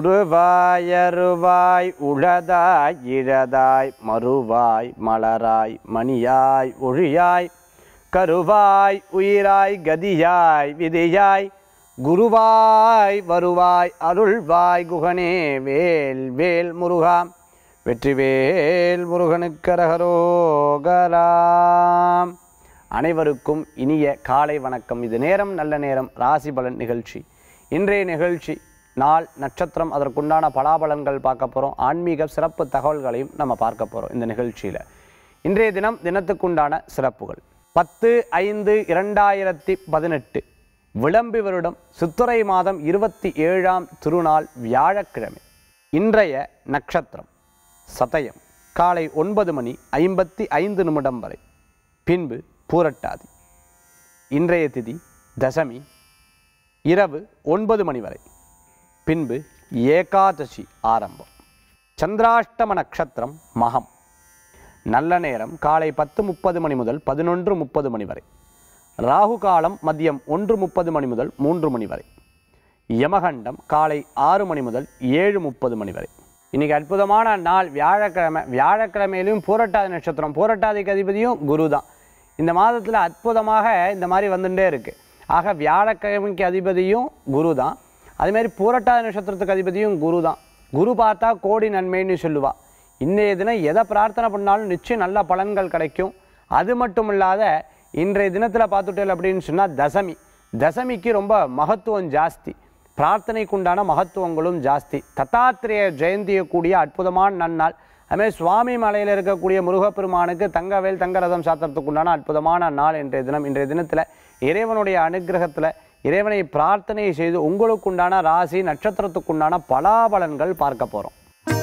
உருவாய் அருவாய் உளதாய் இழதாய் மறுவாய் மலராய் மணியாய் ஒழியாய் கருவாய் உயிராய் கதியாய் விதியாய் குருவாய் வருவாய் அருள்வாய் குகனே வேல் வேல் முருகா வெற்றிவேல் முருகனுக்கரகரோகராம். அனைவருக்கும் இனிய காலை வணக்கம். இது நேரம் நல்ல நேரம் ராசி பலன் நிகழ்ச்சி. இன்றைய நிகழ்ச்சி நாள் நட்சத்திரம் அதற்குண்டான பலாபலன்கள் பார்க்க போகிறோம். ஆன்மீக சிறப்பு தகவல்களையும் நம்ம பார்க்க போகிறோம் இந்த நிகழ்ச்சியில். இன்றைய தினம் தினத்துக்குண்டான சிறப்புகள் 10/5/2018 விளம்பி வருடம் சித்திரை மாதம் 27ஆம் திருநாள் வியாழக்கிழமை. இன்றைய நட்சத்திரம் சதயம் காலை 9:55 வரை, பின்பு பூரட்டாதி. இன்றைய திதி தசமி இரவு 9 மணி வரை, பின்பு ஏகாதசி ஆரம்பம். சந்திராஷ்டம நட்சத்திரம் மகம். நல்ல நேரம் காலை 10:30 மணி முதல் 11:30 மணி வரை. ராகு காலம் மதியம் 1:30 மணி முதல் 3 மணி வரை. யமகண்டம் காலை 6 மணி முதல் 7:30 மணி வரை. இன்றைக்கி அற்புதமான நாள் வியாழக்கிழமை. வியாழக்கிழமையிலையும் பூரட்டாதி நட்சத்திரம். பூரட்டாதிக்கு அதிபதியும் குரு தான். இந்த மாதத்தில் அற்புதமாக இந்த மாதிரி வந்துட்டே இருக்குது. ஆக வியாழக்கிழமைக்கு அதிபதியும் குரு தான். அதுமாரி பூரட்டாதி நட்சத்திரத்துக்கு அதிபதியும் குரு தான். குரு பார்த்தா கோடி நன்மைன்னு சொல்லுவா. இன்றைய தினம் எதை பிரார்த்தனை பண்ணாலும் நிச்சயம் நல்ல பலன்கள் கிடைக்கும். அது மட்டும் இல்லாத இன்றைய தினத்தில் பார்த்துட்டேன் அப்படின்னு சொன்னால் தசமி. தசமிக்கு ரொம்ப மகத்துவம் ஜாஸ்தி. பிரார்த்தனைக்குண்டான மகத்துவங்களும் ஜாஸ்தி. தத்தாத்திரேய ஜெயந்தியை கூடிய அற்புதமான நன்னாள். அதுமாதிரி சுவாமி மலையில் இருக்கக்கூடிய முருகப்பெருமானுக்கு தங்கவேல் தங்கரதம் சாத்திரத்துக்குண்டான அற்புதமான நாள் இன்றைய தினம். இன்றைய தினத்தில் இறைவனுடைய அனுகிரகத்தில் இறைவனை பிரார்த்தனை செய்து உங்களுக்குண்டான ராசி நட்சத்திரத்துக்குண்டான பலாபலன்கள் பார்க்க போகிறோம்.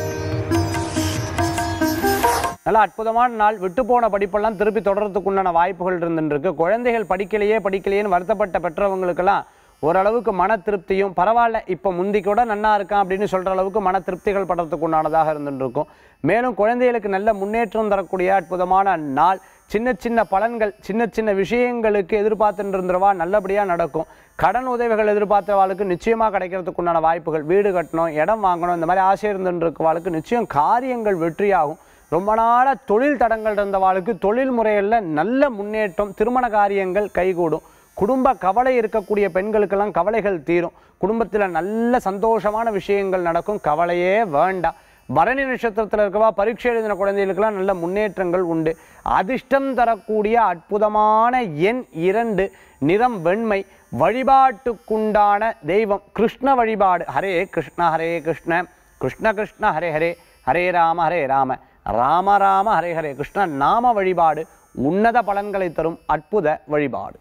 நல்ல அற்புதமான நாள். விட்டு போன படிப்பெல்லாம் திருப்பி தொடர்றதுக்குண்டான வாய்ப்புகள் இருந்துருக்கு. குழந்தைகள் படிக்கலையேன்னு வருத்தப்பட்ட பெற்றவங்களுக்கெல்லாம் ஓரளவுக்கு மன திருப்தியும் பரவாயில்ல, இப்போ முந்தி கூட நன்னா இருக்கான் அப்படின்னு சொல்கிற அளவுக்கு மன திருப்திகள் படுறதுக்கு உண்டானதாக இருந்துருக்கும். மேலும் குழந்தைகளுக்கு நல்ல முன்னேற்றம் தரக்கூடிய அற்புதமான நாள். சின்ன சின்ன பலன்கள், சின்ன சின்ன விஷயங்களுக்கு எதிர்பார்த்துட்டு இருந்தவா நல்லபடியாக நடக்கும். கடன் உதவிகள் எதிர்பார்த்தவாளுக்கு நிச்சயமாக கிடைக்கிறதுக்கு உண்டான வாய்ப்புகள். வீடு கட்டணும், இடம் வாங்கணும், இந்த மாதிரி ஆசை இருந்துருக்கவாளுக்கு நிச்சயம் காரியங்கள் வெற்றியாகும். ரொம்ப நாளாக தொழில் தடங்கள் இருந்தவாளுக்கு தொழில் முறையில் நல்ல முன்னேற்றம். திருமண காரியங்கள் கைகூடும். குடும்ப கவலை இருக்கக்கூடிய பெண்களுக்கெல்லாம் கவலைகள் தீரும். குடும்பத்தில் நல்ல சந்தோஷமான விஷயங்கள் நடக்கும். கவலையே வேண்டாம். பரணி நட்சத்திரத்தில் இருக்கவா பரீட்சை எழுதின குழந்தைகளுக்கெல்லாம் நல்ல முன்னேற்றங்கள் உண்டு. அதிர்ஷ்டம் தரக்கூடிய அற்புதமான எண் 2, நிறம் வெண்மை. வழிபாட்டுக்குண்டான தெய்வம் கிருஷ்ண வழிபாடு. ஹரே கிருஷ்ண ஹரே கிருஷ்ண கிருஷ்ண கிருஷ்ண ஹரே ஹரே ஹரே ராம ராம ராம ஹரே ஹரே கிருஷ்ண நாம வழிபாடு உன்னத பலன்களை தரும் அற்புத வழிபாடு.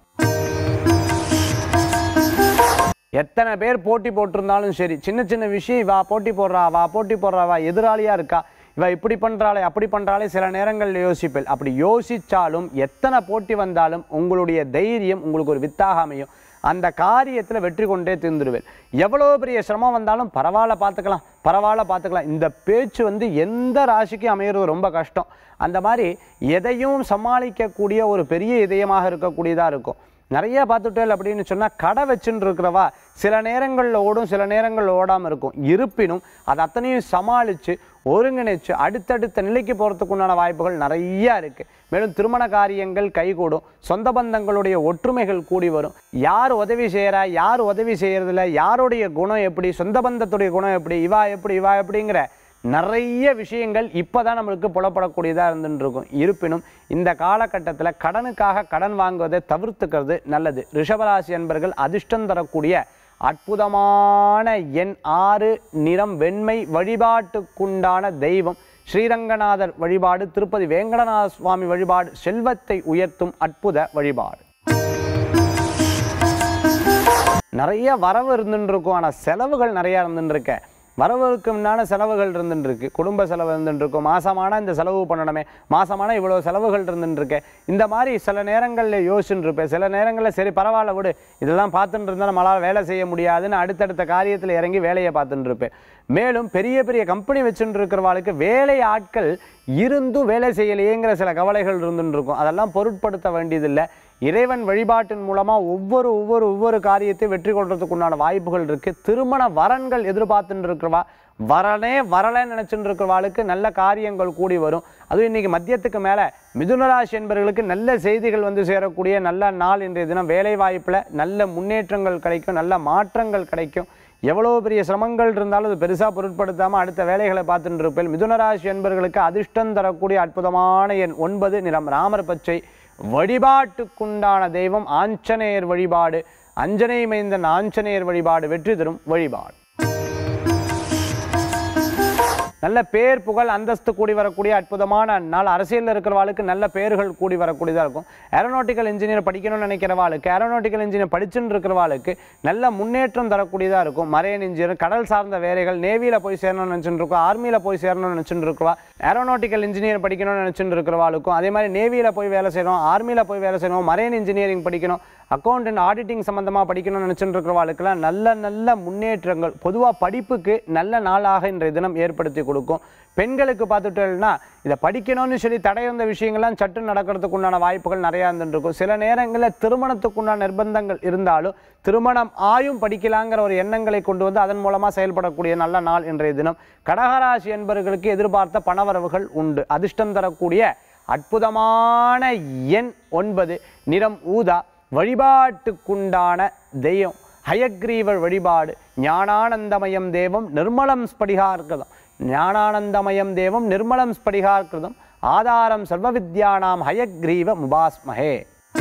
எத்தனை பேர் போட்டி போட்டிருந்தாலும் சரி, சின்ன சின்ன விஷயம் இவா போட்டி போடுறா எதிராளியாக இருக்கா, இவ இப்படி பண்ணுறாளே அப்படி பண்ணுறாளே சில நேரங்களில் யோசிப்பேன். அப்படி யோசித்தாலும் எத்தனை போட்டி வந்தாலும் உங்களுடைய தைரியம் உங்களுக்கு ஒரு வித்தாக அமையும். அந்த காரியத்தில் வெற்றி கொண்டே தீர்ந்துடுவேன். எவ்வளோ பெரிய சிரமம் வந்தாலும் பரவாயில்ல பார்த்துக்கலாம். இந்த பேச்சு எந்த ராசிக்கும் அமைகிறது ரொம்ப கஷ்டம். அந்த மாதிரி எதையும் சமாளிக்கக்கூடிய ஒரு பெரிய இதயமாக இருக்கக்கூடியதாக இருக்கும். நிறைய பார்த்துட்டேன் அப்படின்னு சொன்னால் கடை வச்சுன்னு இருக்கிறவா சில நேரங்களில் ஓடும், சில நேரங்களில் ஓடாமல் இருக்கும். இருப்பினும் அது அத்தனையும் சமாளித்து ஒருங்கிணைச்சு அடுத்தடுத்த நிலைக்கு போகிறதுக்கு உண்டான வாய்ப்புகள் நிறையா இருக்குது. மேலும் திருமண காரியங்கள் கைகூடும். சொந்த பந்தங்களுடைய ஒற்றுமைகள் கூடி வரும். யார் உதவி செய்கிறா, யார் உதவி செய்கிறதில்ல, யாருடைய குணம் எப்படி, சொந்த பந்தத்துடைய குணம் எப்படி, இவா எப்படிங்கிற நிறைய விஷயங்கள் இப்போ தான் நம்மளுக்கு புலப்படக்கூடியதாக இருந்துருக்கும். இருப்பினும் இந்த காலகட்டத்தில் கடனுக்காக கடன் வாங்குவதை தவிர்த்துக்கிறது நல்லது. ரிஷபராசி அன்பர்கள் அதிர்ஷ்டம் தரக்கூடிய அற்புதமான எண் 6, நிறம் வெண்மை. வழிபாட்டுக்குண்டான தெய்வம் ஸ்ரீரங்கநாதர் வழிபாடு. திருப்பதி வேங்கடநாத சுவாமி வழிபாடு செல்வத்தை உயர்த்தும் அற்புத வழிபாடு. நிறைய வரவு இருந்துருக்கும், ஆனால் செலவுகள் நிறையா இருந்துருக்க. வரவுக்கு முன்னான செலவுகள் இருந்துருக்கு. குடும்ப செலவு இருந்துருக்கும். மாதமான இந்த செலவு பண்ணணுமே, மாதமான இவ்வளோ செலவுகள் இருந்துருக்கேன். இந்த மாதிரி சில நேரங்களில் யோசிச்சுட்டு இருப்பேன். சில நேரங்களில் சரி பரவாயில்ல விடு, இதெல்லாம் பார்த்துட்டு இருந்தால் நம்மளால் வேலை செய்ய முடியாதுன்னு அடுத்தடுத்த காரியத்தில் இறங்கி வேலையை பார்த்துட்டு இருப்பேன். மேலும் பெரிய பெரிய கம்பெனி வச்சுட்டு இருக்கிறவாளுக்கு வேலை ஆட்கள் இருந்தும் வேலை செய்யலையேங்கிற சில கவலைகள் இருந்துட்டு இருக்கும். அதெல்லாம் பொருட்படுத்த வேண்டியதில்லை. இறைவன் வழிபாட்டின் மூலமாக ஒவ்வொரு காரியத்தை வெற்றி கொள்றதுக்கு உண்டான வாய்ப்புகள் இருக்குது. திருமண வரன்கள் எதிர்பார்த்துட்டு இருக்கிறவா, வரலைன்னு நினச்சிட்டு இருக்கிறவாளுக்கு நல்ல காரியங்கள் கூடி வரும். அதுவும் இன்றைக்கி மதியத்துக்கு மேலே மிதுனராசி என்பவர்களுக்கு நல்ல செய்திகள் வந்து சேரக்கூடிய நல்ல நாள். இன்றைய தினம் வேலை வாய்ப்பில் நல்ல முன்னேற்றங்கள் கிடைக்கும், நல்ல மாற்றங்கள் கிடைக்கும். எவ்வளோ பெரிய சிரமங்கள் இருந்தாலும் அது பெருசாக பொருட்படுத்தாமல் அடுத்த வேலைகளை பார்த்துட்டு இருப்பேன். மிதுனராசி என்பவர்களுக்கு அதிர்ஷ்டம் தரக்கூடிய அற்புதமான எண் 9, நிறம் ராமர் பச்சை. வழிபாட்டுக்குண்டான தெய்வம் ஆஞ்சநேயர் வழிபாடு. அஞ்சனை மைந்தன் ஆஞ்சநேயர் வழிபாடு வெற்றி தரும் வழிபாடு. நல்ல பேர் புகழ் அந்தஸ்து கூடி வரக்கூடிய அற்புதமான நாள். அரசியலில் இருக்கிறவாளுக்கு நல்ல பேர்கள் கூடி வரக்கூடியதாக இருக்கும். ஏரோநாட்டிக்கல் இன்ஜினியர் படிக்கணும்னு நினைக்கிறவாளுக்கு, ஏரோநாட்டிக்கல் இன்ஜினியர் படிச்சுன்னு இருக்கிறவாளுக்கு நல்ல முன்னேற்றம் தரக்கூடியதாக இருக்கும். மரைன் இன்ஜினியர், கடல் சார்ந்த வேலைகள், நேவியில் போய் சேரணும்னு நினச்சிட்டு இருக்கோம், ஆர்மியில் போய் சேரணும்னு நினச்சிட்டு இருக்கிறவா, ஏரோநாட்டிக்கல் இன்ஜினியர் படிக்கணும்னு நினச்சிட்டு இருக்கிறவாளுக்கும், அதே மாதிரி நேவியில் போய் வேலை செய்யணும், ஆர்மியில் போய் வேலை செய்யணும், மரைன் இன்ஜினியரிங் படிக்கணும், அக்கௌண்ட் ஆடிட்டிங் சம்மந்தமாக படிக்கணும்னு நினச்சிட்டு இருக்கிறவாளுக்கெல்லாம் நல்ல முன்னேற்றங்கள் பொதுவாக படிப்புக்கு நல்ல நாளாக இன்றைய தினம் ஏற்படுத்தி கொடுக்கும். பெண்களுக்கு பார்த்துட்டோம்னா இதை படிக்கணும்னு சொல்லி தடையிருந்த விஷயங்கள்லாம் சட்டு நடக்கிறதுக்கு உண்டான வாய்ப்புகள் நிறையா இருந்துருக்கும். சில நேரங்களில் திருமணத்துக்குண்டான நிர்பந்தங்கள் இருந்தாலும் திருமணம் ஆயும் படிக்கலாங்கிற ஒரு எண்ணங்களை கொண்டு வந்து அதன் மூலமாக செயல்படக்கூடிய நல்ல நாள் இன்றைய தினம். கடகராசி என்பவர்களுக்கு எதிர்பார்த்த பணவரவுகள் உண்டு. அதிர்ஷ்டம் தரக்கூடிய அற்புதமான எண் 9, நிறம் ஊதா. வழிபாட்டுக்குண்டான தெய்வம் ஹயக்ரீவர் வழிபாடு. ஞானானந்தமயம் தேவம் நிர்மலம் ஸ்படிகார்கிருதம். ஞானானந்தமயம் தேவம் நிர்மலம் ஸ்படிகார்கிருதம். ஆதாரம் சர்வ வித்யானாம் ஹயக்ரீவ முபாஸ்மஹே.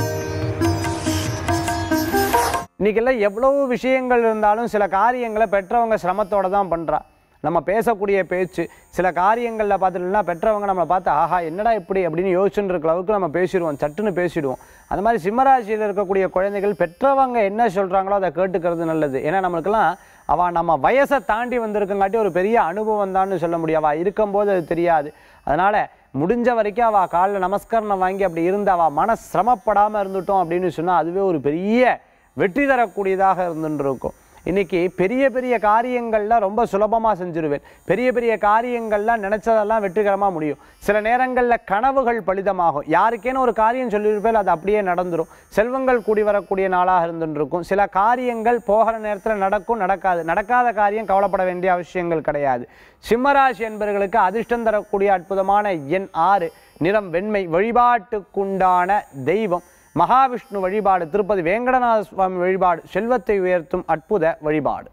இன்றைக்கெல்லாம் எவ்வளவு விஷயங்கள் இருந்தாலும் சில காரியங்களை பெற்றவங்க சிரமத்தோடு தான் பண்ணுறா. நம்ம பேசக்கூடிய பேச்சு சில காரியங்களில் பார்த்துட்டோம்னா பெற்றவங்க நம்மளை பார்த்து ஆஹா என்னடா இப்படி அப்படின்னு யோசிச்சுட்டு இருக்கிற அளவுக்கு நம்ம பேசிடுவோம், சட்டுன்னு பேசிடுவோம். அந்த மாதிரி சிம்மராசியில் இருக்கக்கூடிய குழந்தைகள் பெற்றவங்க என்ன சொல்கிறாங்களோ அதை கேட்டுக்கிறது நல்லது. ஏன்னா நம்மளுக்கெல்லாம் அவள் நம்ம வயசை தாண்டி வந்திருக்கங்காட்டி ஒரு பெரிய அனுபவம் தான்னு சொல்ல முடியும். அவள் இருக்கும்போது அது தெரியாது. அதனால் முடிஞ்ச வரைக்கும் அவள் காலில் நமஸ்காரம் வாங்கி அப்படி இருந்து அவள் மன சிரமப்படாமல் இருந்துட்டோம் அப்படின்னு சொன்னால் அதுவே ஒரு பெரிய வெற்றி தரக்கூடியதாக இருந்துட்டு இருக்கும். இன்றைக்கி பெரிய காரியங்கள்லாம் ரொம்ப சுலபமாக செஞ்சுருவேன். பெரிய காரியங்கள்லாம் நினச்சதெல்லாம் வெற்றிகரமாக முடியும். சில நேரங்களில் கனவுகள் பலிதமாகும். யாருக்கேன்னு ஒரு காரியம் சொல்லியிருப்பேன் அது அப்படியே நடந்துடும். செல்வங்கள் கூடி வரக்கூடிய நாளாக இருந்துருக்கும். சில காரியங்கள் போகிற நேரத்தில் நடக்கும், நடக்காத காரியம் கவலைப்பட வேண்டிய அவசியங்கள் கிடையாது. சிம்மராசி என்பவர்களுக்கு அதிர்ஷ்டம் தரக்கூடிய அற்புதமான எண் 6, நிறம் வெண்மை. வழிபாட்டுக்குண்டான தெய்வம் மகாவிஷ்ணு வழிபாடு. திருப்பதி வேங்கடநாத சுவாமி வழிபாடு செல்வத்தை உயர்த்தும் அற்புத வழிபாடு.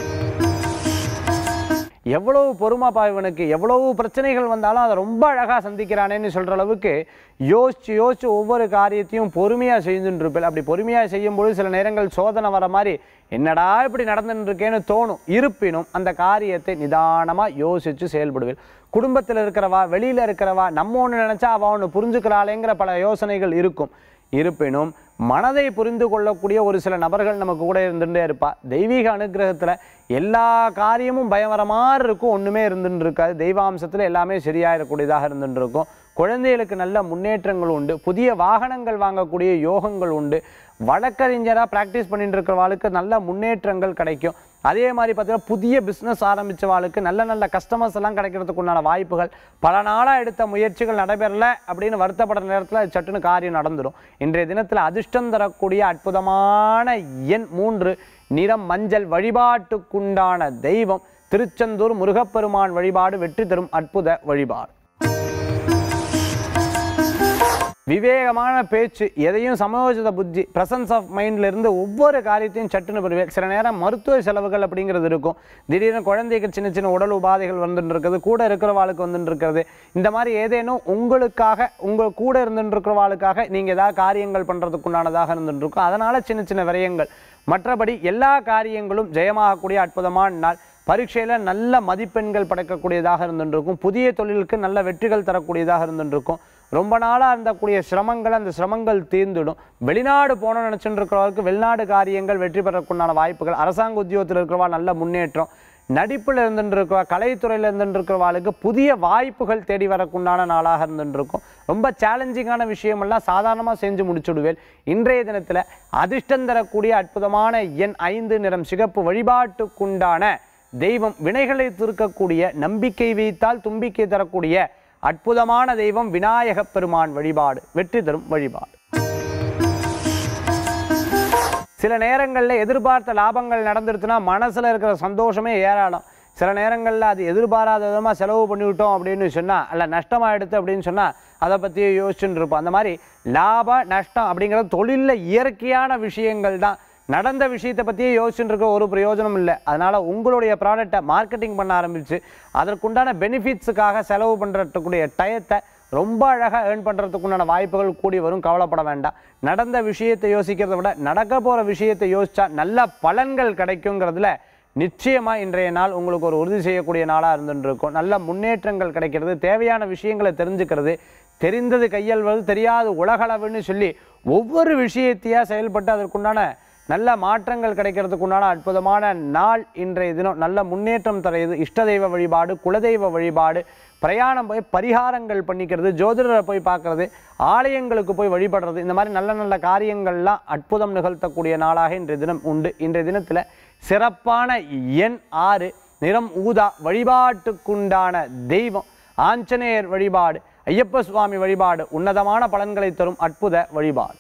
எவ்வளவு பொறுமைப்பா இவனுக்கு, எவ்வளவு பிரச்சனைகள் வந்தாலும் அதை ரொம்ப அழகாக சந்திக்கிறானேன்னு சொல்கிற அளவுக்கு யோசிச்சு ஒவ்வொரு காரியத்தையும் பொறுமையாக செய்துட்டு இருப்பேன். அப்படி பொறுமையாக செய்யும்போது சில நேரங்கள் சோதனை வர மாதிரி என்னடா இப்படி நடந்துட்டு இருக்கேன்னு தோணும். இருப்பினும் அந்த காரியத்தை நிதானமாக யோசித்து செயல்படுவேன். குடும்பத்தில் இருக்கிறவா, வெளியில் இருக்கிறவா, நம்ம ஒன்று நினச்சா அவள் ஒன்று புரிஞ்சுக்கிறாளேங்கிற பல யோசனைகள் இருக்கும். இருப்பினும் மனதை புரிந்து கொள்ளக்கூடிய ஒரு சில நபர்கள் நமக்கு கூட இருந்துகிட்டே இருப்பா. தெய்வீக அனுகிரகத்தில் எல்லா காரியமும் பயங்கரமாக இருக்கும், ஒன்றுமே இருந்துட்டு இருக்காது. தெய்வாம்சத்தில் எல்லாமே சரியாகக்கூடியதாக இருந்துட்டு இருக்கும். குழந்தைகளுக்கு நல்ல முன்னேற்றங்கள் உண்டு. புதிய வாகனங்கள் வாங்கக்கூடிய யோகங்கள் உண்டு. வழக்கறிஞராக ப்ராக்டிஸ் பண்ணிட்டு இருக்கிறவாளுக்கு நல்ல முன்னேற்றங்கள் கிடைக்கும். அதே மாதிரி பார்த்தீங்கன்னா புதிய பிஸ்னஸ் ஆரம்பித்தவாளுக்கு நல்ல கஸ்டமர்ஸ் எல்லாம் கிடைக்கிறதுக்கு உண்டான வாய்ப்புகள். பல நாளாக எடுத்த முயற்சிகள் நடைபெறலை அப்படின்னு வருத்தப்படுற நேரத்தில் அது சட்டுன்னு காரியம் நடந்துடும். இன்றைய தினத்தில் அதிர்ஷ்டம் தரக்கூடிய அற்புதமான எண் 3, நிறம் மஞ்சள். வழிபாட்டுக்குண்டான தெய்வம் திருச்செந்தூர் முருகப்பெருமான் வழிபாடு வெற்றி தரும் அற்புத வழிபாடு. விவேகமான பேச்சு, எதையும் சமயோஜித புத்தி, பிரசன்ஸ் ஆஃப் மைண்ட்லேருந்து ஒவ்வொரு காரியத்தையும் சட்டுன்னு பெறுவேன். சில நேரம் மருத்துவ செலவுகள் அப்படிங்கிறது இருக்கும். திடீர்னு குழந்தைக்கு சின்ன உடல் உபாதைகள் வந்துட்டு இருக்கிறது, கூட இருக்கிறவாளுக்கு வந்துட்டு இருக்கிறது. இந்த மாதிரி ஏதேனும் உங்களுக்காக, உங்கள் கூட இருந்துட்டு இருக்கிறவாளுக்காக நீங்கள் ஏதாவது காரியங்கள் பண்ணுறதுக்குண்டானதாக இருந்துட்டு இருக்கும். அதனால் சின்ன விரயங்கள். மற்றபடி எல்லா காரியங்களும் ஜெயமாகக்கூடிய அற்புதமான நாள். பரீட்சையில் நல்ல மதிப்பெண்கள் படைக்கக்கூடியதாக இருந்துருக்கும். புதிய தொழிலுக்கு நல்ல வெற்றிகள் தரக்கூடியதாக இருந்துருக்கும். ரொம்ப நாளாக இருந்தக்கூடிய சிரமங்கள், அந்த சிரமங்கள் தீர்ந்துடும். வெளிநாடு போகணும்னு நினச்சிட்டு இருக்கிறவருக்கு வெளிநாடு காரியங்கள் வெற்றி பெறக்குண்டான வாய்ப்புகள். அரசாங்க உத்தியோகத்தில் இருக்கிறவா நல்ல முன்னேற்றம். நடிப்பில் இருந்துருக்கவா, கலைத்துறையில் இருந்துருக்கிறவாளுக்கு புதிய வாய்ப்புகள் தேடி வரக்குண்டான நாளாக இருந்துருக்கும். ரொம்ப சேலஞ்சிங்கான விஷயமெல்லாம் சாதாரணமாக செஞ்சு முடிச்சுடுவேன். இன்றைய தினத்தில் அதிர்ஷ்டம் தரக்கூடிய அற்புதமான எண் 5, நிறம் சிகப்பு. வழிபாட்டுக்குண்டான தெய்வம் வினைகளை தீர்க்கக்கூடிய, நம்பிக்கை வைத்தால் தும்பிக்கை தரக்கூடிய அற்புதமான தெய்வம் விநாயகப் பெருமான் வழிபாடு வெற்றி தரும் வழிபாடு. சில நேரங்களில் எதிர்பார்த்த லாபங்கள் நடந்துருச்சுன்னா மனசில் இருக்கிற சந்தோஷமே ஏராளம். சில நேரங்களில் அது எதிர்பாராத விதமாக செலவு பண்ணிவிட்டோம் அப்படின்னு சொன்னால், அல்ல நஷ்டமாகிடுது அப்படின்னு சொன்னால் அதை பற்றியே யோசிச்சுட்டு இருப்போம். அந்த மாதிரி லாப நஷ்டம் அப்படிங்கிறது தொழிலில் இயற்கையான விஷயங்கள் தான். நடந்த விஷயத்தை பற்றியே யோசிச்சுட்டு இருக்க ஒரு பிரயோஜனம் இல்லை. அதனால் உங்களுடைய ப்ராடக்டை மார்க்கெட்டிங் பண்ண ஆரம்பித்து அதற்குண்டான பெனிஃபிட்ஸுக்காக செலவு பண்ணுறதுக்குடைய டயத்தை ரொம்ப அழகாக ஏர்ன் பண்ணுறதுக்குண்டான வாய்ப்புகள் கூடி வரும். கவலைப்பட வேண்டாம். நடந்த விஷயத்தை யோசிக்கிறத விட நடக்க போகிற விஷயத்தை யோசித்தா நல்ல பலன்கள் கிடைக்குங்கிறதுல நிச்சயமாக இன்றைய நாள் உங்களுக்கு ஒரு உறுதி செய்யக்கூடிய நாளாக இருந்துருக்கும். நல்ல முன்னேற்றங்கள் கிடைக்கிறது. தேவையான விஷயங்களை தெரிஞ்சுக்கிறது, தெரிந்தது கையல்வது தெரியாது உலகளவுன்னு சொல்லி ஒவ்வொரு விஷயத்தையாக செயல்பட்டு அதற்குண்டான நல்ல மாற்றங்கள் கிடைக்கிறதுக்குண்டான அற்புதமான நாள் இன்றைய தினம். நல்ல முன்னேற்றம் தரையுது. இஷ்ட தெய்வ வழிபாடு, குலதெய்வ வழிபாடு, பிரயாணம் போய் பரிகாரங்கள் பண்ணிக்கிறது, ஜோதிடரை போய் பார்க்குறது, ஆலயங்களுக்கு போய் வழிபடுறது, இந்த மாதிரி நல்ல நல்ல காரியங்கள்லாம் அற்புதம் நிகழ்த்தக்கூடிய நாளாக இன்றைய தினம் உண்டு. இன்றைய தினத்தில் சிறப்பான எண் 6, நிறம் ஊதா, வழிபாட்டுக்குண்டான தெய்வம் ஆஞ்சநேயர் வழிபாடு, ஐயப்ப சுவாமி வழிபாடு உன்னதமான பலன்களை தரும் அற்புத வழிபாடு.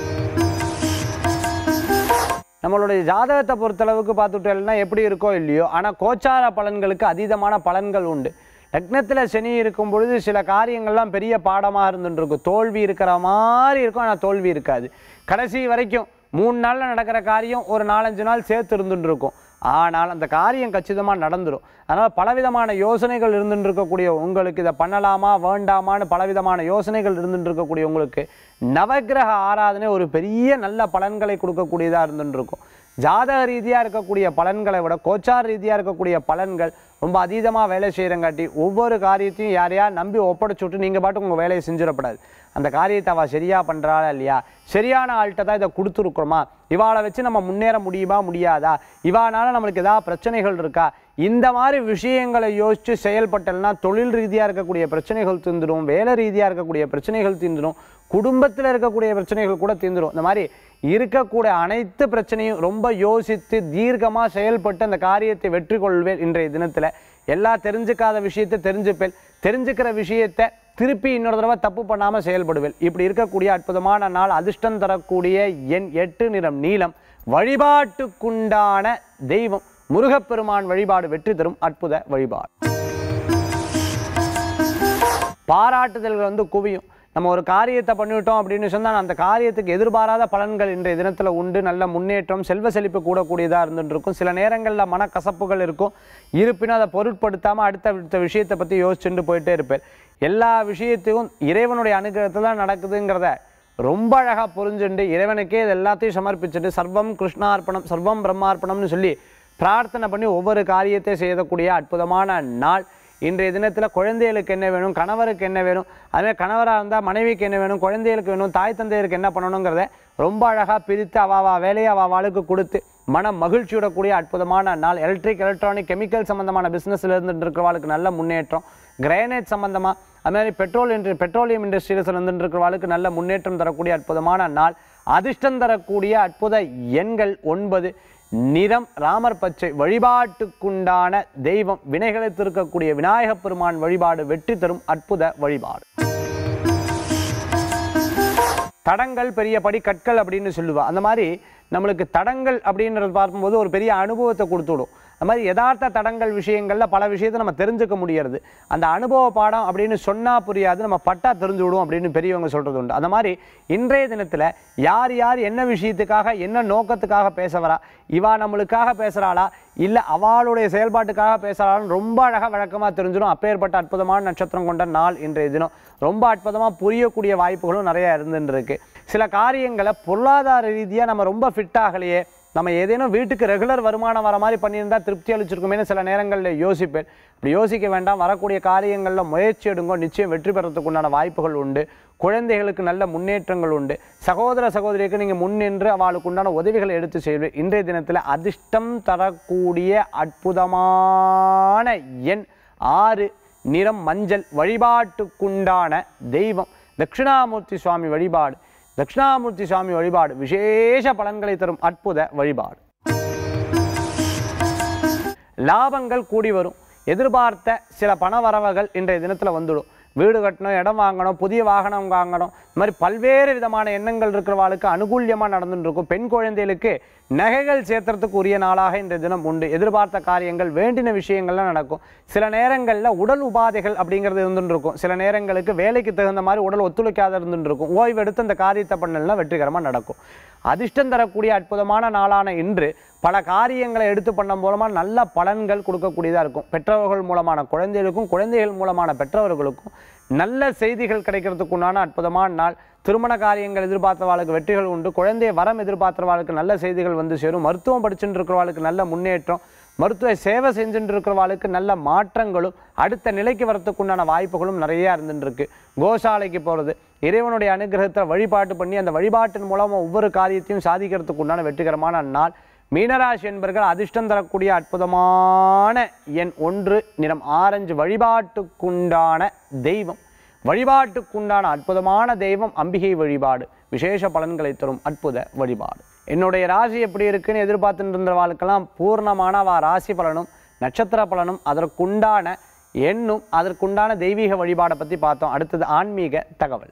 நம்மளுடைய ஜாதகத்தை பொறுத்தளவுக்கு பார்த்துட்டோம்னா எப்படி இருக்கோ இல்லையோ, ஆனால் கோச்சார பலன்களுக்கு அதீதமான பலன்கள் உண்டு. லக்னத்தில் சனி இருக்கும் பொழுது சில காரியங்கள்லாம் பெரிய பாடமாக இருந்துருக்கும். தோல்வி இருக்கிற மாதிரி இருக்கும், ஆனால் தோல்வி இருக்காது. கடைசி வரைக்கும் 3 நாளில் நடக்கிற காரியம் ஒரு 4-5 நாள் சேர்த்து இருந்துருக்கும். ஆனால் அந்த காரியம் கச்சிதமாக நடந்துடும். அதனால் பலவிதமான யோசனைகள் இருந்துட்டு இருக்கக்கூடிய உங்களுக்கு, இதை பண்ணலாமா வேண்டாமான்னு பலவிதமான யோசனைகள் இருந்துட்டு இருக்கக்கூடிய உங்களுக்கு நவக்கிரக ஆராதனை ஒரு பெரிய நல்ல பலன்களை கொடுக்கக்கூடியதாக இருந்துட்டு இருக்கும். ஜாதக ரீதியாக இருக்கக்கூடிய பலன்களை விட கோச்சார ரீதியாக இருக்கக்கூடிய பலன்கள் ரொம்ப அதீதமாக வேலை செய்கிறங்காட்டி ஒவ்வொரு காரியத்தையும் யாரையா நம்பி ஒப்படைச்சுட்டு நீங்கள் பாட்டுக்கு உங்கள் வேலையை செஞ்சிடப்படாது. அந்த காரியத்தை அவள் சரியாக பண்ணுறாளா இல்லையா, சரியான ஆள்கிட்ட தான் இதை கொடுத்துருக்குறோமா, இவாளை வச்சு நம்ம முன்னேற முடியுமா முடியாதா, இவானால் நம்மளுக்கு ஏதாவது பிரச்சனைகள் இருக்கா, இந்த மாதிரி விஷயங்களை யோசித்து செயல்பட்டல்னா தொழில் ரீதியாக இருக்கக்கூடிய பிரச்சனைகள் தீர்ந்துடும், வேலை ரீதியாக இருக்கக்கூடிய பிரச்சனைகள் தீர்ந்துடும், குடும்பத்தில் இருக்கக்கூடிய பிரச்சனைகள் கூட தீர்ந்துடும். இந்த மாதிரி இருக்கக்கூடிய அனைத்து பிரச்சனையும் ரொம்ப யோசித்து தீர்க்கமாக செயல்பட்டு அந்த காரியத்தை வெற்றி கொள்வேன். இன்றைய தினத்தில் எல்லா தெரிஞ்சுக்காத விஷயத்தை தெரிஞ்சுப்பேன், தெரிஞ்சுக்கிற விஷயத்தை திருப்பி இன்னொரு தடவை தப்பு பண்ணாமல் செயல்படுவேன். இப்படி இருக்கக்கூடிய அற்புதமான நாள். அதிர்ஷ்டம் தரக்கூடிய எண் 8, நிறம் நீலம், வழிபாட்டுக்குண்டான தெய்வம் முருகப்பெருமான் வழிபாடு வெற்றி தரும் அற்புத வழிபாடு. பாராட்டுதல்கள் குவியும். நம்ம ஒரு காரியத்தை பண்ணிவிட்டோம் அப்படின்னு சொன்னால் அந்த காரியத்துக்கு எதிர்பாராத பலன்கள் இன்றைய தினத்தில் உண்டு. நல்ல முன்னேற்றம், செல்வ செழிப்பு கூடக்கூடியதாக இருந்துருக்கும். சில நேரங்களில் மனக்கசப்புகள் இருக்கும். இருப்பினும் அதை பொருட்படுத்தாமல் அடுத்த விஷயத்தை பற்றி யோசிச்சுட்டு போயிட்டே இருப்பேன். எல்லா விஷயத்தையும் இறைவனுடைய அனுகிரகத்தில் தான் நடக்குதுங்கிறத ரொம்ப அழகாக புரிஞ்சுண்டு இறைவனுக்கே இது எல்லாத்தையும் சமர்ப்பிச்சுட்டு சர்வம் கிருஷ்ணார்ப்பணம் சர்வம் பிரம்மார்ப்பணம்னு சொல்லி பிரார்த்தனை பண்ணி ஒவ்வொரு காரியத்தை செய்யக்கூடிய அற்புதமான நாள். இன்றைய தினத்தில் குழந்தைகளுக்கு என்ன வேணும், கணவருக்கு என்ன வேணும், அதுமாதிரி கணவராக இருந்தால் மனைவிக்கு என்ன வேணும், குழந்தைகளுக்கு வேணும், தாய் தந்தையருக்கு என்ன பண்ணணுங்கிறத ரொம்ப அழகாக பிரித்து அவாவா வேலையை அவாளுக்கு கொடுத்து மன மகிழ்ச்சியோடக்கூடிய அற்புதமான நாள். எலக்ட்ரானிக் கெமிக்கல் சம்மந்தமான பிஸ்னஸில் இருந்துட்டு இருக்கிறவாளுக்கு நல்ல முன்னேற்றம். கிரானைட் சம்மந்தமாக அதுமாதிரி பெட்ரோலியம் இண்டஸ்ட்ரியில் இருந்துட்டு இருக்கிறவாளுக்கு நல்ல முன்னேற்றம் தரக்கூடிய அற்புதமான நாள். அதிர்ஷ்டம் தரக்கூடிய அற்புத எண்கள் 9, நிறம் ராமர் பச்சை, வழிபாட்டுக்குண்டான தெய்வம் வினைகளை தீர்க்கக்கூடிய விநாயகப் பெருமான் வழிபாடு வெற்றி தரும் அற்புத வழிபாடு. தடங்கள் பெரிய படி கற்கள் அப்படின்னு சொல்லுவா. அந்த மாதிரி நம்மளுக்கு தடங்கள் அப்படின்றது பார்க்கும்போது ஒரு பெரிய அனுபவத்தை கொடுத்துடும். அந்த மாதிரி யதார்த்த தடங்கள் விஷயங்களில் பல விஷயத்தை நம்ம தெரிஞ்சுக்க முடியாது. அந்த அனுபவ பாடம் அப்படின்னு சொன்னால் புரியாது, நம்ம பட்டா தெரிஞ்சு விடும் அப்படின்னு பெரியவங்க சொல்கிறது உண்டு. அந்த மாதிரி இன்றைய தினத்தில் யார் யார் என்ன விஷயத்துக்காக என்ன நோக்கத்துக்காக பேச வரா, இவா நம்மளுக்காக பேசுகிறாளா இல்லை அவளுடைய செயல்பாட்டுக்காக பேசுகிறாளான்னு ரொம்ப அழகாக வழக்கமாக தெரிஞ்சிடும். அப்பேற்பட்ட அற்புதமான நட்சத்திரம் கொண்ட நாள் இன்றைய தினம். ரொம்ப அற்புதமாக புரியக்கூடிய வாய்ப்புகளும் நிறையா இருந்துருக்கு. சில காரியங்களை பொருளாதார ரீதியாக நம்ம ரொம்ப ஃபிட் ஆகலையே, நம்ம ஏதேனும் வீட்டுக்கு ரெகுலர் வருமானம் வர மாதிரி பண்ணியிருந்தால் திருப்தி அளிச்சிருக்குமேனு சில நேரங்களில் யோசிப்பேன். இப்படி யோசிக்க வேண்டாம். வரக்கூடிய காரியங்களில் முயற்சி எடுங்கோ, நிச்சயம் வெற்றி பெறத்துக்கு உண்டான வாய்ப்புகள் உண்டு. குழந்தைகளுக்கு நல்ல முன்னேற்றங்கள் உண்டு. சகோதர சகோதரிக்கு நீங்கள் முன்னின்று அவளுக்கு உண்டான உதவிகளை எடுத்து செய்வேன். இன்றைய தினத்தில் அதிர்ஷ்டம் தரக்கூடிய அற்புதமான எண் 6, நிறம் மஞ்சள், வழிபாட்டுக்குண்டான தெய்வம் தட்சிணாமூர்த்தி சுவாமி வழிபாடு. தட்சிணாமூர்த்தி சுவாமி வழிபாடு விசேஷ பலன்களை தரும் அற்புத வழிபாடு. லாபங்கள் கூடி வரும். எதிர்பார்த்த சில பண வரவுகள் இன்றைய தினத்தில் வந்துடும். வீடு கட்டணும், இடம் வாங்கணும், புதிய வாகனம் வாங்கணும், இந்த மாதிரி பல்வேறு விதமான எண்ணங்கள் இருக்கிறவாளுக்கு அனுகூல்யமாக நடந்துட்டு இருக்கும். பெண் குழந்தைகளுக்கு நகைகள் சேர்த்துறதுக்கு உரிய நாளாக இன்றைய தினம் உண்டு. எதிர்பார்த்த காரியங்கள், வேண்டின விஷயங்கள்லாம் நடக்கும். சில நேரங்களில் உடல் உபாதைகள் அப்படிங்கிறது இருந்துட்டு இருக்கும். சில நேரங்களுக்கு வேலைக்கு தகுந்த மாதிரி உடல் ஒத்துழைக்காத இருந்துட்டு இருக்கும். ஓய்வு எடுத்து அந்த காரியத்தை பண்ணலாம் வெற்றிகரமாக நடக்கும். அதிர்ஷ்டம் தரக்கூடிய அற்புதமான நாளான இன்று பல காரியங்களை எடுத்து பண்ண மூலமாக நல்ல பலன்கள் கொடுக்கக்கூடியதாக இருக்கும். பெற்றவர்கள் மூலமான குழந்தைகளுக்கும், குழந்தைகள் மூலமான பெற்றவர்களுக்கும் நல்ல செய்திகள் கிடைக்கிறதுக்கு உண்டான அற்புதமான நாள். திருமண காரியங்கள் எதிர்பார்த்தவாளுக்கு வெற்றிகள் உண்டு. குழந்தைய வரம் எதிர்பார்த்தவாளுக்கு நல்ல செய்திகள் வந்து சேரும். மருத்துவம் படிச்சுட்டு இருக்கிறவாளுக்கு நல்ல முன்னேற்றம், மருத்துவ சேவை செஞ்சுட்டு இருக்கிறவாளுக்கு நல்ல மாற்றங்களும் அடுத்த நிலைக்கு வரத்துக்கு உண்டான வாய்ப்புகளும் நிறையா இருந்துருக்கு. கோசாலைக்கு போகிறது, இறைவனுடைய அனுகிரகத்தை வழிபாட்டு பண்ணி அந்த வழிபாட்டின் மூலமாக ஒவ்வொரு காரியத்தையும் சாதிக்கிறதுக்கு உண்டான வெற்றிகரமான நாள். மீனராசி என்பர்கள் அதிர்ஷ்டம் தரக்கூடிய அற்புதமான எண் 1, நிறம் ஆரஞ்சு. வழிபாட்டுக்குண்டான தெய்வம், வழிபாட்டுக்குண்டான அற்புதமான தெய்வம் அம்பிகை வழிபாடு. விசேஷ பலன்களை தரும் அற்புத வழிபாடு. என்னுடைய ராசி எப்படி இருக்குன்னு எதிர்பார்த்துட்டு இருந்தவாளுக்கெல்லாம் பூர்ணமான ராசி பலனும் நட்சத்திர பலனும் அதற்குண்டான எண்ணும் அதற்குண்டான தெய்வீக வழிபாடை பற்றி பார்த்தோம். அடுத்தது ஆன்மீக தகவல்.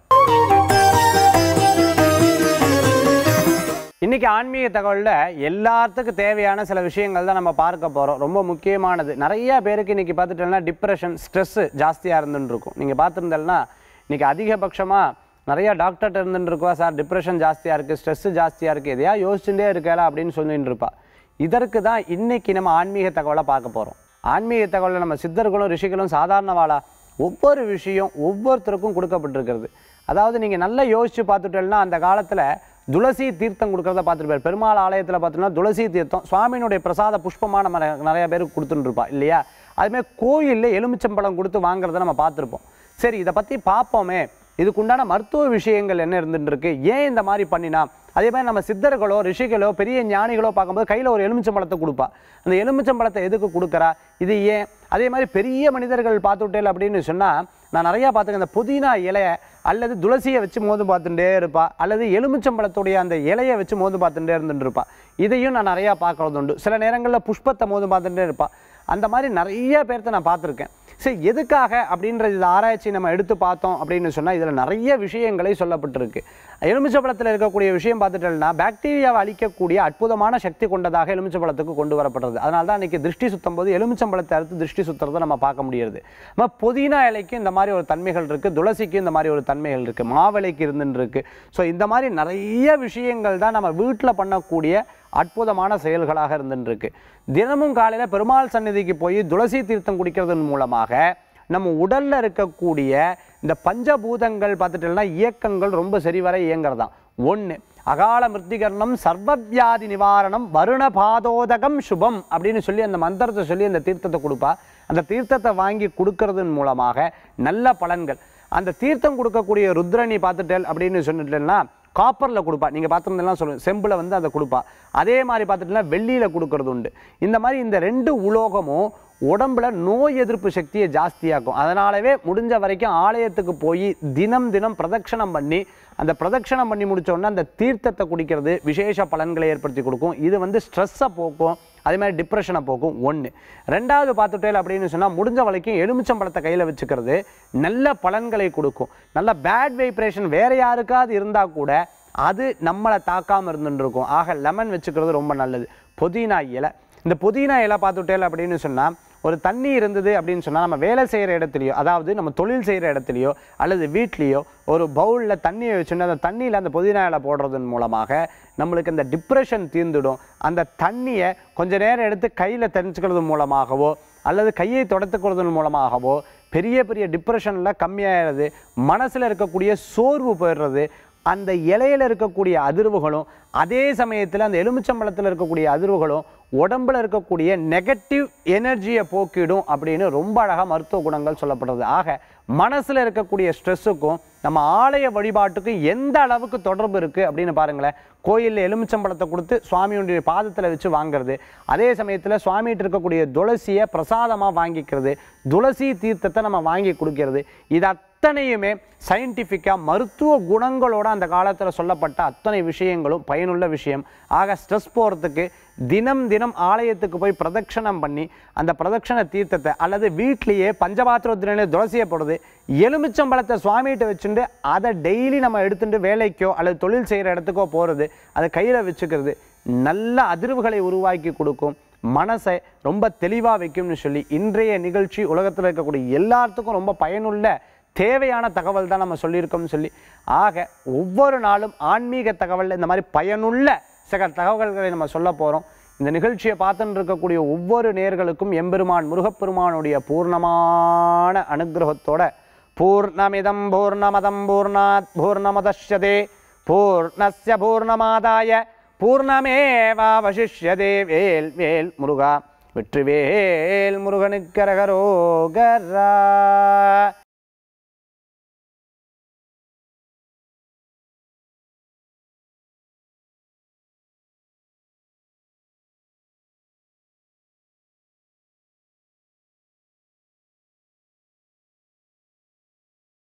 இன்றைக்கி ஆன்மீக தகவலில் எல்லாத்துக்கும் தேவையான சில விஷயங்கள் தான் நம்ம பார்க்க போகிறோம். ரொம்ப முக்கியமானது. நிறைய பேருக்கு இன்றைக்கி பார்த்துட்டோம்னா டிப்ரெஷன், ஸ்ட்ரெஸ்ஸு ஜாஸ்தியாக இருந்துன்னு இருக்கும். நீங்கள் பார்த்துருந்தேன்னா இன்றைக்கி அதிகபட்சமாக நிறையா டாக்டர்கிட்ட இருந்துட்டு இருக்கா, சார் டிப்ரெஷன் ஜாஸ்தியாக இருக்குது, ஸ்ட்ரெஸ்ஸு ஜாஸ்தியாக இருக்குது, எதையா யோசிச்சுட்டே இருக்கல அப்படின்னு சொல்லிட்டு இருப்பா. இதற்கு தான் இன்றைக்கி நம்ம ஆன்மீக தகவலை பார்க்க போகிறோம். ஆன்மீக தகவலில் நம்ம சித்தர்களும் ரிஷிகளும் சாதாரணவாளா ஒவ்வொரு விஷயம் ஒவ்வொருத்தருக்கும் கொடுக்கப்பட்டிருக்கிறது. அதாவது நீங்கள் நல்லா யோசித்து பார்த்துட்டேன்னா அந்த காலத்தில் துளசி தீர்த்தம் கொடுக்குறத பார்த்துருப்பார். பெருமாள் ஆலயத்தில் பார்த்தோம்னா துளசி தீர்த்தம் சுவாமியினுடைய பிரசாத புஷ்பமாக நம்ம நிறைய பேருக்கு கொடுத்துட்டு இருப்பா இல்லையா. அதுமாதிரி கோயிலில் எலுமிச்சம்பழம் கொடுத்து வாங்குறத நம்ம பார்த்துருப்போம். சரி, இதை பற்றி பார்ப்போமே, இதுக்குண்டான மருத்துவ விஷயங்கள் என்ன இருந்துட்டு இருக்கு, ஏன் இந்த மாதிரி பண்ணினா. அதே மாதிரி நம்ம சித்தர்களோ ரிஷிகளோ பெரிய ஞானிகளோ பார்க்கும்போது கையில் ஒரு எலுமிச்சம்பழத்தை கொடுப்பா. அந்த எலுமிச்சம்பழத்தை எதுக்கு கொடுக்குறா, இது ஏன். அதே மாதிரி பெரிய மனிதர்கள் பார்த்துட்டேன் அப்படின்னு சொன்னால் நான் நிறையா பார்த்துக்கேன். இந்த புதினா இலையை அல்லது துளசியை வச்சு மோந்து பார்த்துட்டே இருப்பா, அல்லது எலுமிச்சம்பழத்துடைய அந்த இலையை வச்சு மோந்து பார்த்துட்டே இருந்துட்டு இருப்பா. இதையும் நான் நிறையா பார்க்குறது உண்டு. சில நேரங்களில் புஷ்பத்தை மோந்து பார்த்துட்டே இருப்பா. அந்த மாதிரி நிறைய பேர்த்த நான் பார்த்துருக்கேன். சரி, எதுக்காக அப்படின்றது இது ஆராய்ச்சி நம்ம எடுத்து பார்த்தோம் அப்படின்னு சொன்னால் இதில் நிறைய விஷயங்களை சொல்லப்பட்டிருக்கு. எலுமிச்சம்பழத்தில் இருக்கக்கூடிய விஷயம் பார்த்துட்டோம்னா பாக்டீரியாவை அழிக்கக்கூடிய அற்புதமான சக்தி கொண்டதாக எலுமிச்சம்பழத்துக்கு கொண்டு வரப்படுறது. அதனால தான் இன்றைக்கி திருஷ்டி சுற்றும் போது எலுமிச்சம்பழத்தை அறுத்து திருஷ்டி சுற்றுறதை நம்ம பார்க்க முடியாது. நம்ம புதினா இலைக்கு இந்த மாதிரி ஒரு தன்மைகள் இருக்குது, துளசிக்கு இந்த மாதிரி ஒரு தன்மைகள் இருக்குது, மாவிலைக்கு இருந்துன்னு இருக்குது. ஸோ இந்த மாதிரி நிறைய விஷயங்கள் தான் நம்ம வீட்டில் பண்ணக்கூடிய அற்புதமான செயல்களாக இருந்துருக்கு. தினமும் காலையில் பெருமாள் சந்நிதிக்கு போய் துளசி தீர்த்தம் குடிக்கிறதன் மூலமாக நம்ம உடலில் இருக்கக்கூடிய இந்த பஞ்சபூதங்கள் பார்த்துட்டோம்னா இயக்கங்கள் ரொம்ப சரிவர இயங்கிறதான். 1, அகால மிருத்திகரணம், சர்வவியாதி நிவாரணம், வருணபாதோதகம் சுபம் அப்படின்னு சொல்லி அந்த மந்திரத்தை சொல்லி அந்த தீர்த்தத்தை கொடுப்பா. அந்த தீர்த்தத்தை வாங்கி கொடுக்கறதன் மூலமாக நல்ல பலன்கள். அந்த தீர்த்தம் கொடுக்கக்கூடிய ருத்ரணி பார்த்துட்டேன் அப்படின்னு சொல்லிட்டேன்னா காப்பரில் கொடுப்பா. நீங்கள் பார்த்துருந்தெல்லாம் சொல்லுங்கள், செம்பில் வந்து அதை கொடுப்பா. அதே மாதிரி பார்த்துட்டுனா வெள்ளியில் கொடுக்கறது உண்டு. இந்த மாதிரி இந்த 2 உலோகமும் உடம்புல நோய் எதிர்ப்பு சக்தியை ஜாஸ்தியாக்கும். அதனாலவே முடிஞ்ச வரைக்கும் ஆலயத்துக்கு போய் தினம் தினம் பிரதட்சணம் பண்ணி அந்த பிரதட்சணம் பண்ணி முடித்தோடனே அந்த தீர்த்தத்தை குடிக்கிறது விசேஷ பலன்களை ஏற்படுத்தி கொடுக்கும். இது வந்து ஸ்ட்ரெஸ்ஸை போக்கும், அதே மாதிரி டிப்ரெஷனை போக்கும். 1. 2வது பார்த்துட்டேன் அப்படின்னு சொன்னால் முடிஞ்ச வரைக்கும் எலுமிச்சம்பழத்தை கையில் வச்சுக்கிறது நல்ல பலன்களை கொடுக்கும். நல்ல பேட் வைப்ரேஷன் வேறு யாருக்காவது இருந்தால் கூட அது நம்மளை தாக்காமல் இருந்துருக்கும். ஆக லெமன் வச்சுக்கிறது ரொம்ப நல்லது. புதினா இலை, இந்த புதினா இலை பார்த்துட்டேன் அப்படின்னு சொன்னால் ஒரு தண்ணி இருந்தது அப்படின்னு சொன்னால் நம்ம வேலை செய்கிற இடத்துலையோ, அதாவது நம்ம தொழில் செய்கிற இடத்துலையோ அல்லது வீட்லேயோ ஒரு பவுலில் தண்ணியை வச்சுன்னா அந்த தண்ணியில் அந்த புதினா இலை போடுறதன் மூலமாக நம்மளுக்கு அந்த டிப்ரெஷன் தீர்ந்துடும். அந்த தண்ணியை கொஞ்ச நேரம் எடுத்து கையில் தெரிஞ்சுக்கிறது மூலமாகவோ அல்லது கையை தொடத்துக்கிறதன் மூலமாகவோ பெரிய பெரிய டிப்ரெஷனில் கம்மியாகிறது. மனசில் இருக்கக்கூடிய சோர்வு போயிடுறது. அந்த இலையில் இருக்கக்கூடிய அதிர்வுகளும் அதே சமயத்தில் அந்த எலுமிச்சம்பழத்தில் இருக்கக்கூடிய அதிர்வுகளும் உடம்பில் இருக்கக்கூடிய நெகட்டிவ் எனர்ஜியை போக்கிடும் அப்படின்னு ரொம்ப அழகாக மருத்துவ குணங்கள் சொல்லப்படுறது. ஆக மனசில் இருக்கக்கூடிய ஸ்ட்ரெஸ்ஸுக்கும் நம்ம ஆலய வழிபாட்டுக்கும் எந்த அளவுக்கு தொடர்பு இருக்குது அப்படின்னு பாருங்களேன். கோயிலில் எலுமிச்சம்பழத்தை கொடுத்து சுவாமியுடைய பாதத்தில் வச்சு வாங்கிறது, அதே சமயத்தில் சுவாமிகிட்ட இருக்கக்கூடிய துளசியை பிரசாதமாக வாங்கிக்கிறது, துளசி தீர்த்தத்தை நம்ம வாங்கி கொடுக்கிறது, இது அத்தனையுமே சயின்டிஃபிக்காக மருத்துவ குணங்களோட அந்த காலத்தில் சொல்லப்பட்ட அத்தனை விஷயங்களும் பயனுள்ள விஷயம். ஆக ஸ்ட்ரெஸ் போகிறதுக்கு தினம் தினம் ஆலயத்துக்கு போய் பிரதட்சணம் பண்ணி அந்த பிரதட்சண தீர்த்தத்தை அல்லது வீட்லேயே பஞ்சபாத்திரத்திலே துளசியை போடுறது, எலுமிச்சம்பழத்தை சுவாமிகிட்ட வச்சுட்டு அதை டெய்லி நம்ம எடுத்துட்டு வேலைக்கோ அல்லது தொழில் செய்கிற இடத்துக்கோ போகிறது, அதை கையில் வச்சுக்கிறது நல்ல அதிர்வுகளை உருவாக்கி கொடுக்கும், மனசை ரொம்ப தெளிவாக வைக்கும்னு சொல்லி இன்றைய நிகழ்ச்சி உலகத்தில் இருக்கக்கூடிய எல்லாத்துக்கும் ரொம்ப பயனுள்ள தேவையான தகவல் தான் நம்ம சொல்லியிருக்கோம்னு சொல்லி, ஆக ஒவ்வொரு நாளும் ஆன்மீக தகவல் இந்த மாதிரி பயனுள்ள சில தகவல்களை நம்ம சொல்ல போகிறோம். இந்த நிகழ்ச்சியை பார்த்துட்டு இருக்கக்கூடிய ஒவ்வொரு நேயர்களுக்கும் எம்பெருமான் முருகப்பெருமானுடைய பூர்ணமான அனுகிரகத்தோட பூர்ணமிதம் பூர்ணமதம் பூர்ணாத் பூர்ணமுதச்யதே பூர்ணஸ்ய பூர்ணமாதாய பூர்ணமேவாவசிஷ்யதே. வேல் வேல் முருகா, வெற்றிவேல் முருகனுக்கு அரகரோகரா.